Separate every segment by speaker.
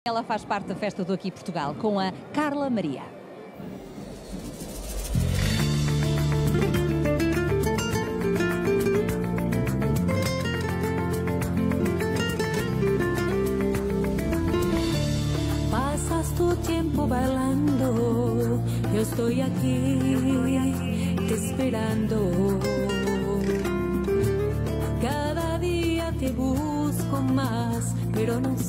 Speaker 1: Ela faz parte da festa do Aqui Portugal com a Carla Maria.
Speaker 2: Pasas tu tiempo bailando, yo estoy aquí te esperando. Cada día te busco más, pero no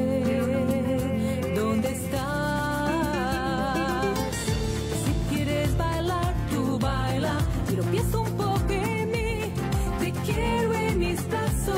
Speaker 2: sé dónde estás. Si quieres bailar, tú baila, pero piensa un poco en mí, te quiero en mis brazos.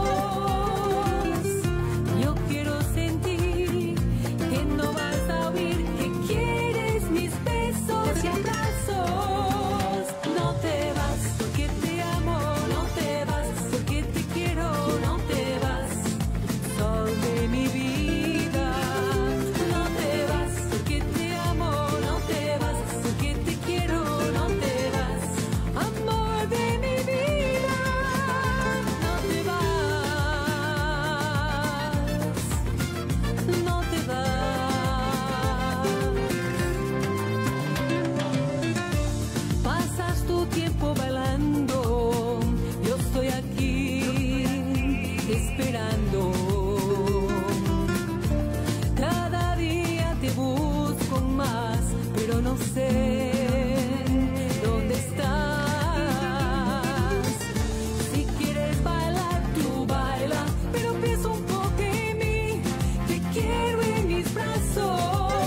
Speaker 2: Yo quiero sentir que no vas a oír, que quieres mis besos y abrazos. No te vas, porque te amo, no te vas, porque te quiero, no te vas. Sol de mi vida, no te vas, porque te amo, no te vas, porque te quiero, no te vas. Amor de mi vida, no te vas, no te vas. Pasas tu tiempo bailando, yo estoy aquí esperando. Cada día te busco más, pero no sé dónde estás. Si quieres bailar, tú baila, pero piensa un poco en mí, te quiero en mis brazos.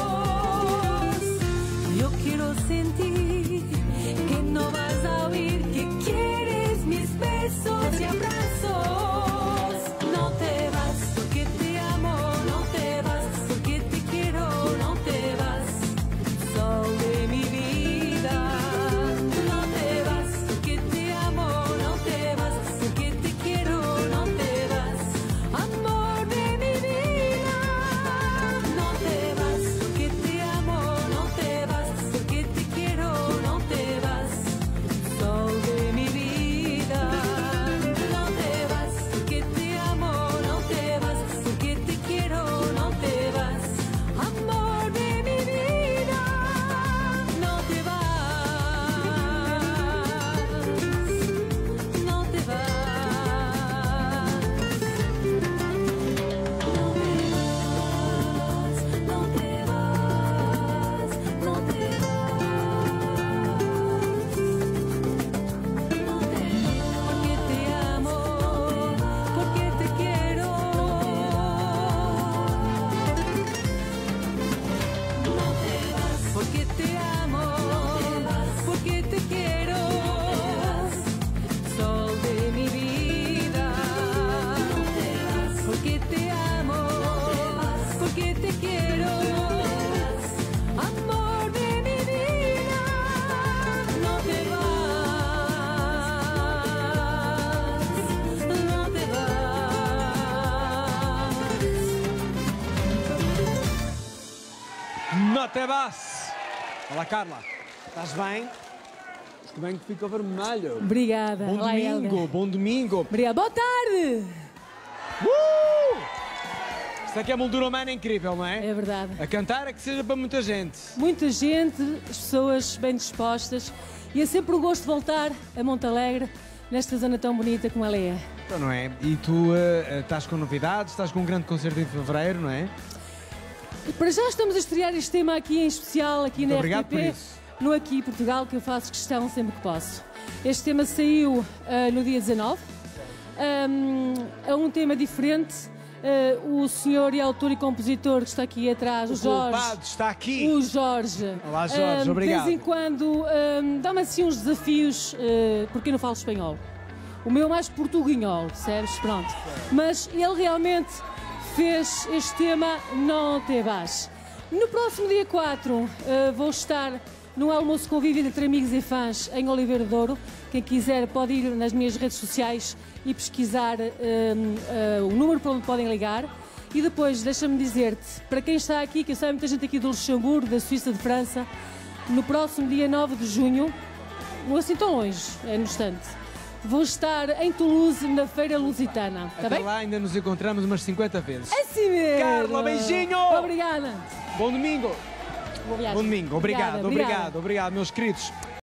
Speaker 2: Yo quiero sentir que no vas a oír, que quieres mis besos y abrazos. No te vas, porque te amo, no te vas, porque te quiero, no te vas. Sol de mi vida, no te vas, porque te amo, no te vas, porque te quiero, no te vas. Amor de mi vida, no te vas, porque te amo, no te vas, porque te quiero, no te vas. Sol de mi vida, no te vas, porque te amo, no te vas, porque te quiero, no te vas. Amor de mi vida, no te vas, no te vas, no te vas, no te vas, no te porque te amo, porque te quiero. No te vas, porque te amo, porque te quiero. Sol de mi vida, no te vas, porque te amo, porque te quiero. Amor de mi vida, no te vas, no te vas.
Speaker 3: Não te vas! Olá, Carla. Estás bem? Isto bem que fica vermelho.
Speaker 4: Obrigada.
Speaker 3: Bom
Speaker 4: Olá,
Speaker 3: domingo,
Speaker 4: Helga.
Speaker 3: bom domingo.
Speaker 4: Obrigada. Boa tarde!
Speaker 3: Isto aqui é moldura humana incrível, não é?
Speaker 4: É verdade.
Speaker 3: A cantar é que seja para muita gente.
Speaker 4: Muita gente, as pessoas bem dispostas. E é sempre um gosto de voltar a Montalegre, nesta zona tão bonita como ela é.
Speaker 3: Então, não é? E tu estás com novidades, estás com um grande concerto em fevereiro, não é?
Speaker 4: E para já estamos a estrear este tema aqui em especial, aqui
Speaker 3: Muito
Speaker 4: na
Speaker 3: obrigado por
Speaker 4: RTP,
Speaker 3: isso.
Speaker 4: no Aqui Portugal, que eu faço questão sempre que posso. Este tema saiu no dia 19. É um tema diferente. O senhor e autor e compositor que está aqui atrás, o Jorge.
Speaker 3: culpado está aqui.
Speaker 4: O Jorge.
Speaker 3: Olá, Jorge, obrigado.
Speaker 4: De vez em quando dá-me assim uns desafios, porque eu não falo espanhol. O meu é mais portuguinhol, percebes? Pronto. Mas ele realmente fez este tema, Não Te Vas. No próximo dia 4 vou estar no almoço convívio entre amigos e fãs em Oliveira de Douro. Quem quiser pode ir nas minhas redes sociais e pesquisar o número para onde podem ligar. E depois, deixa-me dizer-te, para quem está aqui, que eu sei muita gente aqui do Luxemburgo, da Suíça, de França, no próximo dia 9 de junho, não assim tão longe, é no instante, vou estar em Toulouse na Feira Lusitana. Está
Speaker 3: Até
Speaker 4: bem?
Speaker 3: lá ainda nos encontramos umas 50 vezes.
Speaker 4: Assim mesmo.
Speaker 3: Carla, beijinho!
Speaker 4: Obrigada.
Speaker 3: Bom domingo!
Speaker 4: Boa viagem.
Speaker 3: Bom domingo, obrigado,
Speaker 4: Obrigada,
Speaker 3: obrigado, obrigado, meus queridos.